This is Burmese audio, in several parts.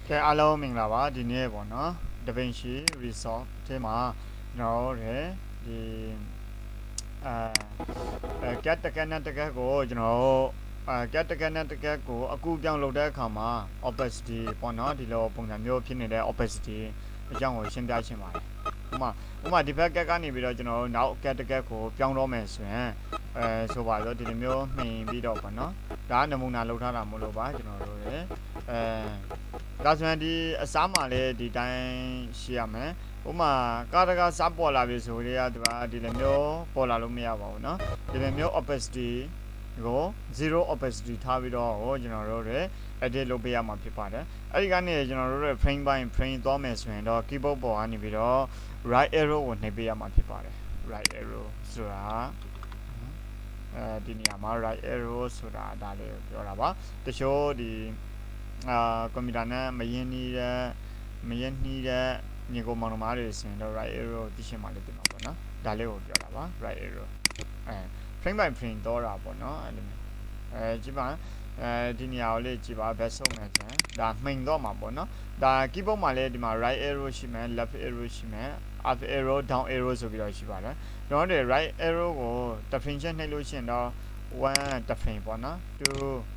ကဲအားလုံးမင်္ဂလာပါဒီနေ့ပေါ့နော်ဒဗင်ရှီ resort ထဲမှာကျွန်တော်တို့ဒီget တကက်နဲ့တကက်ကိုကျွန်တော်တို့get တကက်နဲ့တကက်ကိုအကူပြောင်းလုပ်တဲ့အခါမှာ opacity ပေါ့နော်ဒီလိုပုံစံမျိုးဖြစ်နေတဲ့ opacity အကြောင်းကိုရှင်းပြရှင်းပါတယ်ဥမာဒီဘက်ကက်ကနေပြီးတော့ကျွန်တော်တို့နောက် get တကက်ကိုပြောင်းတော့မယ်ဆိုရင်ဆိုပါတော့ဒီလိုမျိုးမှင်ပြီးတော့ပေါ့နော်ဒါကနမူနာလောက်ထားတာမလို့ပါကျွန်တော်တို့ဒါဆိုရင်ဒီအစားမှလည်းဒီတိုင်းရှိရမယ်ဥမာကားတကားစားပေါ်လာပြီဆိုရင်ဒီလိုမျိုးပေါ်လာလို့မရပါဘူးเนาะဒီလိုမျိုး opacity ကို0 opacity ထားပြီးတော့ကျွန်တော်တို့edit လုပ်ပေးရမှာဖြစ်ပါတယ်အဲ့ဒီကနေကျွန်တော်တို့ frame by frame သွားမယ်ဆိုရင်တော့ keyboard ပေါ်ကနေပြီးတော့ right arrow ကိုနှိပ်ပေးရမှာဖြစ်ပါတယ် right arrow ဆိုတာဒီနေရာမှာ right arrow ဆိုတာဒါလေးကိုပြောတာပါတချို့ဒီကွန်ပျူတာနဲ့မရင်းနှီးတဲ့ညီကိုမောင်နှမတွေဆိုရင်တော့ right arrow သိရှင်းမှလည်းတင်ပါပေါ့နော်ဒါလေးကိုပြောတာပါ right arrow frame by frame တော့တာပေါ့နော်အဲ့လိုမျိုးကြည့်ပါဒီနေရာကိုလေးကြည့်ပါဘယ်ဆုံးမယ်ဆိုရင်ဒါမှိန်တော့မှာပေါ့နော်ဒါ keyboard မှာလည်းဒီမှာ right arrow ရှိမယ် left arrow ရှိမယ် up arrow down arrow ဆိုပြီးတော့ရှိပါတယ်ကျွန်တော်တို့ right arrow ကိုတစ် frame ချင်းနှိပ်လို့ရှိရင်တော့1တစ် frame ပေါ့နော်2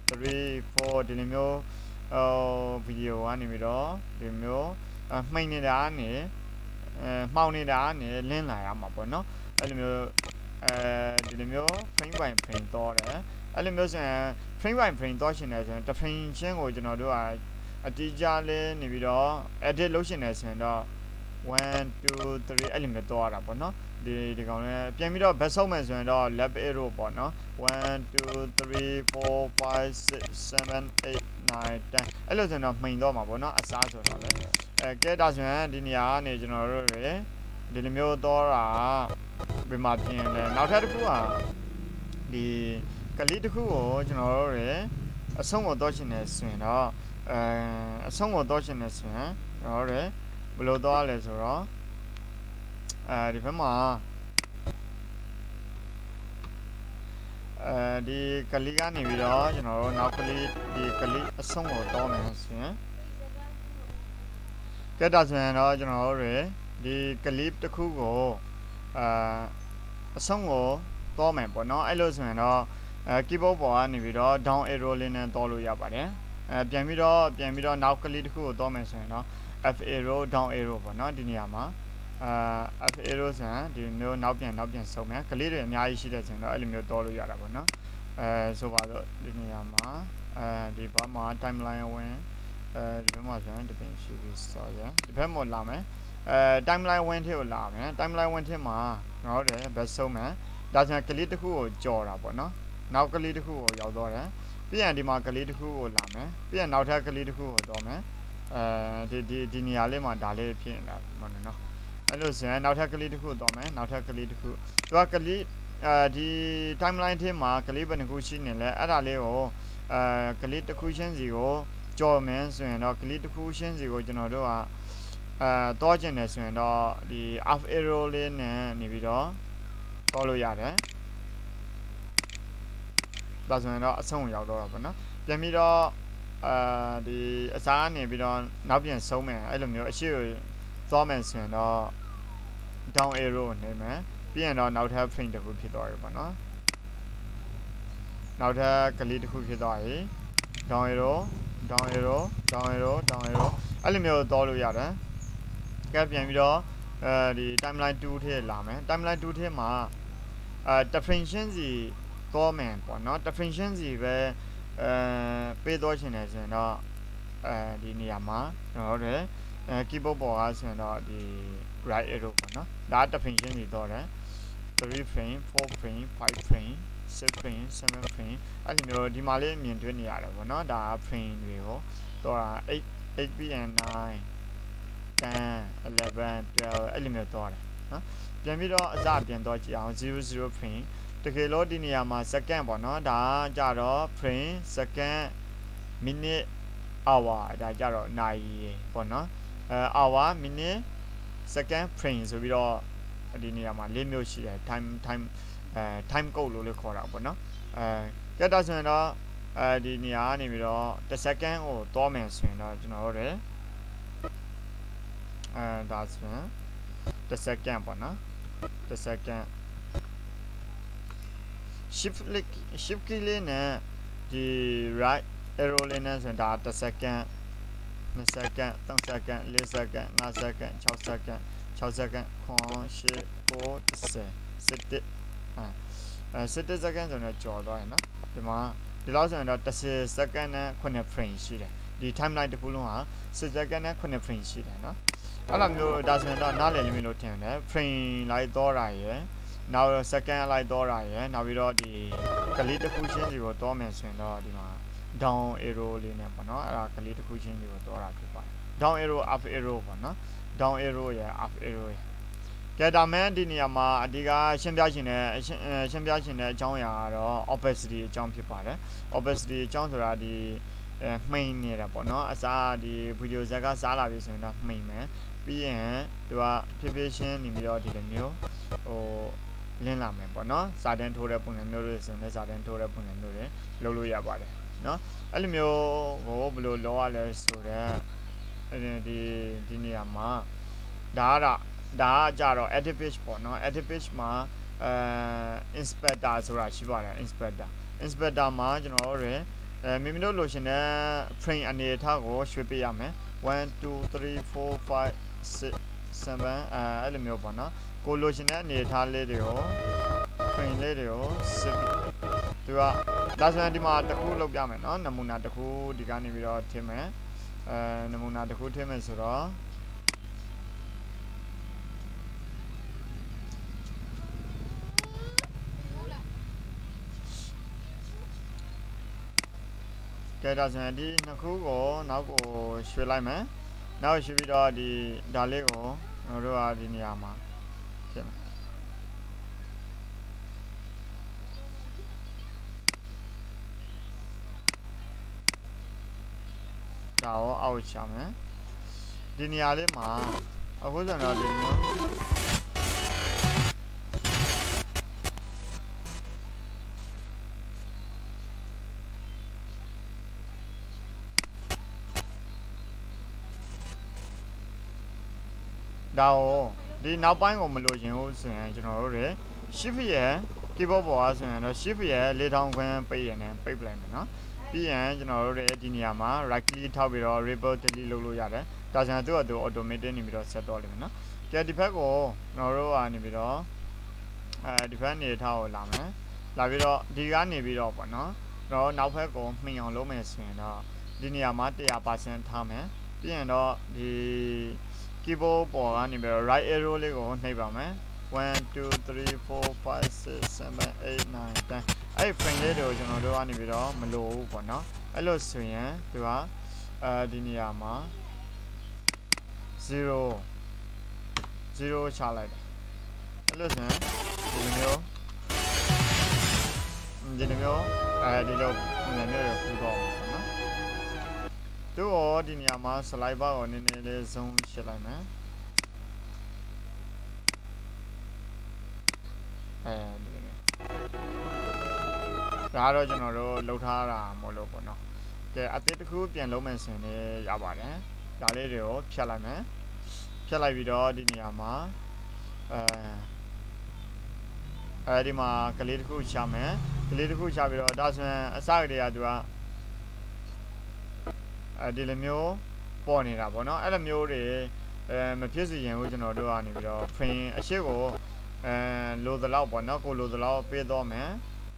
3 4ဒီလိုမျိုးဗီဒီယိုကနေပြီးတော့ဒီမျိုးမှိန်နေတာကနေမှောင်နေတာကနေလင်းလာရမှာပေါ့နော်အဲ့လိုမျိုးဒီလိုမျိုး frame by frame တော့တယ်အဲ့လိုမျိုးဆိုရင် frame by frame တော့ရှင်နေဆိုရင်တစ် frame ချင်းကိုကျွန်တော်တို့ကအတိအကျလေးနေပြီးတော့ edit လုပ်ရှင်နေဆိုရင်တော့1 2 3အဲ့လိုမျိုးတော့ရတာပေါ့နော်ဒီကောင်လေးပြန်ပြီးတော့ back ဆုံးမယ်ဆိုရင်တော့ left arrow ပေါ့နော်1 2 3 4 5 6 7 8 9 10အဲ့လိုဆိုရင်တော့မှိန်တော့မှာပေါ့နော်အစားဆိုတော့လေကဲဒါဆိုရင်ဒီနေရာကနေကျွန်တော်တို့ဒီလိုမျိုးတော့တာဘယ်မှာပြင်လဲနောက်ထပ်တစ်ခုကဒီကလေးတစ်ခုကိုကျွန်တော်တို့အဆုံးကိုတော့ရှင်နေဆိုရင်တော့အဆုံးကိုတော့ရှင်နေဆိုရင်ကျွန်တော်တို့ဘယ်လိုတော့လဲဆိုတော့ဒီဘက်မှာဒီကလေးကနေပြီးတော့ကျွန်တော်တို့နောက်ကလေးဒီကလေးအဆုံးကိုတော့မယ်ဆိုရင်ကဲဒါဆိုရင်တော့ကျွန်တော်တို့ဒီကလေးတစ်ခုကိုအဆုံးကိုတော့မယ်ပေါ့နော်အဲ့လိုဆိုရင်တော့ keyboard ပေါ်ကနေပြီးတော့ down arrow လေးနဲ့တော့လို့ရပါတယ်ပြန်ပြီးတော့နောက်ကလေးတစ်ခုကိုတော့မယ်ဆိုရင်တော့ F arrow down arrow ပေါ့နော်ဒီနေရာမှာF arrow ဆိုရင်ဒီမျိုးနောက်ပြန်စုံမယ်ကလေးတွေအများကြီးရှိတဲ့ဆိုရင်တော့အဲ့လိုမျိုးတော့လို့ရတာပေါ့နော်ဆိုပါတော့ဒီနေရာမှာဒီဘက်မှာ timeline ဝင်ဒီဘက်မှာဆိုရင်ဒီပင်ရှိပြီးစောရဒီဘက်မှာလာမယ်timeline ဝင်ထဲကိုလာမယ် timeline ဝင်ထဲမှာကျွန်တော်တို့ဘယ်ဆုံးမယ်ဒါဆိုရင်ကလေးတစ်ခုကိုကြော်တာပေါ့နော်နောက်ကလေးတစ်ခုကိုရောက်တော့တယ်ပြီးရင်ဒီမှာကလေးတစ်ခုကိုလာမယ်ပြီးရင်နောက်ထပ်ကလေးတစ်ခုကိုတော့မယ်ဒီနေရာလေးမှာဒါလေးဖြစ်နေတာပေါ့နော်အဲ့လိုဆိုရင်နောက်ထပ်ကလေးတစ်ခုတော့မယ်နောက်ထပ်ကလေးတစ်ခုသူကကလေးဒီ timeline ထဲမှာကလေးဘယ်နှခုရှိနေလဲအဲ့ဒါလေးကိုကလေးတစ်ခုချင်းစီကိုကြော်မယ်ဆိုရင်တော့ကလေးတစ်ခုချင်းစီကိုကျွန်တော်တို့ကတော့ကျင်တယ်ဆိုရင်တော့ဒီ up arrow လေးနဲ့နေပြီးတော့တော့လို့ရတယ်ဒါဆိုရင်တော့အဆုံးရောက်တော့တာပေါ့နော်ပြန်ပြီးတော့ဒီအစားနေပြီးတော့နောက်ပြန်ဆုံးမယ်အဲ့လိုမျိုးအရှိကိုသွားမယ်ဆိုရင်တော့ down arrow နေမယ်ပြီးရင်တော့နောက်ထပ် frame တစ်ခုဖြစ်သွားပြီပေါ့နော်နောက်ထပ်ကလေးတစ်ခုဖြစ်သွားပြီ down arrow အဲ့လိုမျိုးသွားလို့ရတယ်ကဲပြန်ပြီးတော့ဒီ timeline 2 ထဲလာမယ် timeline 2 ထဲမှာdefinition စီတော့မယ်ပေါ့နော် definition စီပဲပေးတော့ရှင်နေဆိုရင်တော့ဒီနေရာမှာကျွန်တော်တို့keyboard ပေါ်ကဆိုရင်တော့ဒီ right arrow ပေါ့နော်ဒါ definition စီတော့တယ်3 frame 4 frame 5 frame 6 frame 7 frame အဲ့လိုမျိုးဒီမှာလေးမြင်တွေ့နေရတယ်ပေါ့နော်ဒါ frame တွေကိုတော့8 and 9 10 11 12အဲ့လိုမျိုးတော့တယ်နော်ပြန်ပြီးတော့အစပြန်တော့ကြည့်အောင်00 frame တကယ်လို့ဒီနေရာမှာ second ပေါ့နော်ဒါကြတော့ frame second minute hour ဒါကြတော့နိုင်ပေါ့နော်hour minute second frame ဆိုပြီးတော့ဒီနေရာမှာ၄မျိုးရှိတယ် time code လို့လည်းခေါ်တာပေါ့နော်ကြက်တော့ဆိုရင်တော့ဒီနေရာကနေပြီးတော့1 second ကိုတော့မယ်ဆိုရင်တော့ကျွန်တော်တို့ that's the second one, the second shift key လေးနဲ့ဒီ right arrow လေးနဲ့ဆိုရင်ဒါ1 second 2 second 3 second 4 second 5 second 6 second 6 second 9 8 9 10 11 11 second ဆိုတော့ကြော်သွားရင်နော်ဒီမှာဒီလောက်ဆိုရင်တော့10 second နဲ့9 frame ရှိတယ်ဒီ timeline တစ်ခုလုံးဟာ10 second နဲ့9 frame ရှိတယ်နော်အဲ့လိုမျိုးဒါဆိုရင်တော့နားလည်လိမ့်မယ်လို့ထင်တယ် frame လိုက်တော့တာရယ်နောက် second လိုက်တော့တာရယ်နောက်ပြီးတော့ဒီကလေးတစ်ခုချင်းစီကိုတော့မယ်ဆိုရင်တော့ဒီမှာ down arrow လေးနဲ့ပေါ့နော်အဲ့ဒါကလေးတစ်ခုချင်းစီကိုတော့တာဖြစ်ပါတယ် down arrow up arrow ပေါ့နော် down arrow ရယ် up arrow ရယ်ကဲဒါမှဒီနေရာမှာအဒီကရှင်းပြချင်တဲ့အကြောင်းအရာကတော့ opacity အကြောင်းဖြစ်ပါတယ် opacity အကြောင်းဆိုတာဒီမှိန်နေတာပေါ့နော်အစားဒီ video ဇာတ်ကစားလာပြီဆိုရင်တော့မှိန်မယ်ပြီးရင်သူကဖြည်းဖြည်းချင်းနေပြီးတော့ဒီလိုမျိုးဟိုလင်းလာမယ်ပေါ့နော်စာတန်းထိုးတဲ့ပုံစံမျိုးတွေဆိုရင်လည်းစာတန်းထိုးတဲ့ပုံစံမျိုးတွေလုပ်လို့ရပါတယ်နော်အဲ့လိုမျိုးဟိုဘယ်လိုလုပ်ရလဲဆိုတော့ဒီနေရာမှာဒါကကြတော့ edit page ပေါ့နော် edit page မှာinspector ဆိုတာရှိပါတယ် inspector မှာကျွန်တော်တို့မိမိတို့လိုချင်တဲ့ frame အနေအထားကိုရွှေ့ပေးရမယ်1 2 3 4 5 6 7အဲ့လိုမျိုးပေါ့နော်ကိုလိုချင်တဲ့အနေအထားလေးတွေကို frame လေးတွေကိုစစ်သူကဒါဆိုရင်ဒီမှာတစ်ခုလုပ်ပြမယ်နော်နမူနာတစ်ခုဒီကနေပြီးတော့ထည့်မယ်နမူနာတစ်ခုထည့်မယ်ဆိုတော့ကဲဒါဆိုရင်ဒီနှစ်ခုကိုနောက်ကိုရွှေ့လိုက်မယ်နောက်ရွှေ့ပြီးတော့ဒီဒါလေးကိုကျွန်တော်တို့ကဒီနေရာမှာဖြစ်မယ်ဒါရောအောက်ချမယ်ဒီနေရာလေးမှာအခုဆိုတော့ဒီမျိုးဒါရောဒီနောက်ပိုင်းကိုမလို့ရင်ဟုတ်ဆိုရင်ကျွန်တော်တို့တွေ shift ရဲ့ keyboard ပေါ်အားဆိုရင်တော့ shift ရဲ့4000ခွန်းပိတ်ရနေပိတ်ပလိုက်မယ်နော်ပြီးရင်ကျွန်တော်တို့တွေဒီနေရာမှာ right click ထောက်ပြီးတော့ report delete လုပ်လို့ရတယ်ဒါဆိုရင်သူ့အတူ automatic နေပြီးတော့ set တော့လိမ့်မယ်နော်ကြည့်ဒီဘက်ကိုကျွန်တော်တို့ကနေပြီးတော့ဒီဘက်နေထားကိုလာမယ်လာပြီးတော့ဒီကနေပြီးတော့ပေါ့နော်တော့နောက်ဘက်ကိုမှီအောင်လုပ်မယ်ဆိုရင်တော့ဒီနေရာမှာ 100% ထားမယ်ပြီးရင်တော့ဒီ keyboard ပေါ်ကနေပြီးတော့ right arrow လေးကိုနှိပ်ပါမယ်1 2 3 4 5 6 7 8 9 10အဲ့ frame လေးတွေကိုကျွန်တော်တို့ကနေပြီးတော့မလိုဘူးပေါ့နော်အဲ့လိုဆိုရင်သူကဒီနေရာမှာ0ချလိုက်တယ်အဲ့လိုဆိုရင်ဒီလိုမျိုးဒီလိုမျိုးပုံစံမျိုးတွေပူတော့ပေါ့နော်သူရောဒီနေရာမှာ slide bar ကိုနည်းနည်းလေး zoom ရှင်းလိုက်မယ်ဒီလိုမျိုးဒါတော့ကျွန်တော်တို့လှုပ်ထားတာမဟုတ်လို့ပေါ့နော်ကဲအသစ်တစ်ခုပြန်လုံးမယ်ဆိုရင်လည်းရပါတယ်ဒါလေးတွေကိုဖြတ်လိုက်မယ်ဖြတ်လိုက်ပြီးတော့ဒီနေရာမှာဒီမှာကလေးတစ်ခုချမယ်ကလေးတစ်ခုချပြီးတော့ဒါဆိုရင်အစကတည်းကသူကဒီလိုမျိုးပေါ်နေတာပေါ့နော်အဲ့လိုမျိုးတွေမဖြစ်စီရင်ဘူးကျွန်တော်တို့ကနေပြီးတော့ frame အရှိကိုလိုသလောက်ပေါ့နော်ကိုလိုသလောက်ပေးတော့မယ်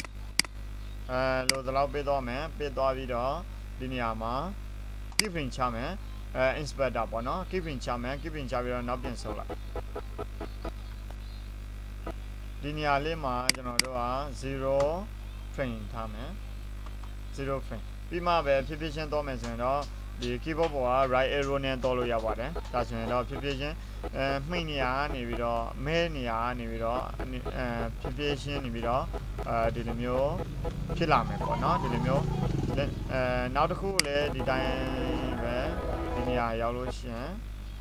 လိုသလောက်ပေးတော့မယ်ပေးသွားပြီးတော့ဒီနေရာမှာ keep frame ချမယ်inspector ပေါ့နော် keep frame ချမယ် keep frame ချပြီးတော့နောက်ပြန်ဆုပ်လိုက်ဒီနေရာလေးမှာကျွန်တော်တို့က0 frame ထားမယ်0 frame ပြီးမှပဲဖြည်းဖြည်းချင်းတော့မယ်ဆိုရင်တော့ဒီ keyboard ပေါ်က right arrow နဲ့တော့လို့ရပါတယ်ဒါဆိုရင်တော့ဖြည်းဖြည်းချင်းမှိတ်နေရနေပြီးတော့မဲနေရနေပြီးတော့ဖြည်းဖြည်းချင်းနေပြီးတော့ဒီလိုမျိုးဖြစ်လာမယ်ပေါ့နော်ဒီလိုမျိုးနောက်တစ်ခုလည်းဒီတိုင်းပဲဒီနေရာရောက်လို့ရှိရင်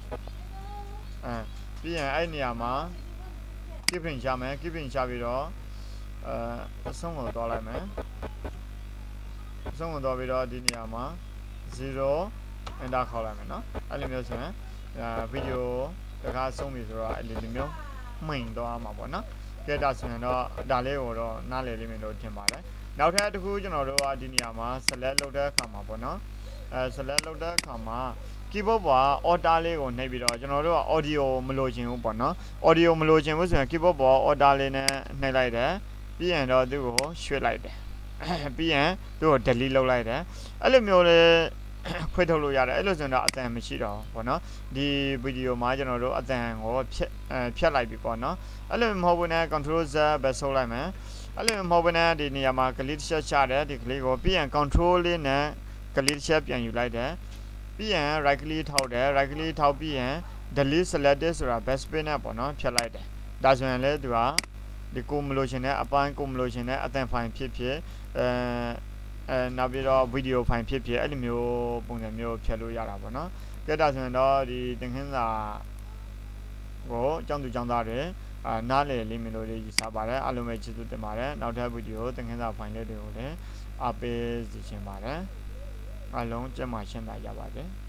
ပြီးရင်အဲ့နေရာမှာ keep frame ချမယ် keep frame ချပြီးတော့အဆုံးကိုသွားလိုက်မယ်အဆုံးကိုသွားပြီးတော့ဒီနေရာမှာ0 enter ခေါက်လိုက်မယ်နော်အဲ့လိုမျိုးဆိုရင်ဗီဒီယိုတကားဆုံးပြီဆိုတော့အဲ့ဒီမျိုးမှိန်သွားမှာပေါ့နော်ကဲဒါဆိုရင်တော့ဒါလေးကိုတော့နားလည်လိမ့်မယ်လို့ထင်ပါတယ်နောက်ထပ်တစ်ခုကျွန်တော်တို့ကဒီနေရာမှာ select လုပ်တဲ့အခါမှာပေါ့နော်select လုပ်တဲ့အခါမှာ keyboard ပေါ်က order လေးကိုနှိပ်ပြီးတော့ကျွန်တော်တို့က audio မလိုချင်ဘူးပေါ့နော် audio မလိုချင်ဘူးဆိုရင် keyboard ပေါ် order လေးနဲ့နှိပ်လိုက်တယ်ပြီးရင်တော့သူ့ကိုရွှေ့လိုက်တယ်ပြီးရင်သူ့ကို delete လုပ်လိုက်တယ်အဲ့လိုမျိုးလေးခွဲထုတ်လို့ရတယ်အဲ့လိုဆိုရင်တော့အတန်မရှိတော့ဘူးပေါ့နော်ဒီဗီဒီယိုမှာကျွန်တော်တို့အတန်ကိုဖြတ်လိုက်ပြီပေါ့နော်အဲ့လိုမဟုတ်ဘူးနဲ့ control z ပဲဆုပ်လိုက်မယ်အဲ့လိုမဟုတ်ဘူးနဲ့ဒီနေရာမှာ click တစ်ချက်ချတယ်ဒီ click ကိုပြီးရင် control လေးနဲ့ click တစ်ချက်ပြန်ယူလိုက်တယ်ပြီးရင် right click ထောက်တယ် right click ထောက်ပြီးရင် delete selected ဆိုတာ best space နဲ့ပေါ့နော်ဖြတ်လိုက်တယ်ဒါဆိုရင်လည်းသူကဒီကိုမလို့ရှင်တဲ့အပိုင်းကိုမလို့ရှင်တဲ့အတန်ဖိုင်ဖြစ်နောက်ပြီးတော့ဗီဒီယိုဖိုင်ဖြစ်အဲ့လိုမျိုးပုံစံမျိုးဖြတ်လို့ရတာပေါ့နော်ကဲဒါဆိုရင်တော့ဒီသင်ခန်းစာကိုကျောင်းသူကျောင်းသားတွေနားလည်လိမ့်မယ်လို့ယူဆပါတယ်အားလုံးပဲကျေးဇူးတင်ပါတယ်နောက်ထပ်ဗီဒီယိုသင်ခန်းစာဖိုင်လေးတွေကိုလည်းအားပေးစီချင်ပါတယ်အားလုံးကျန်းမာရှင်းသာကြပါစေ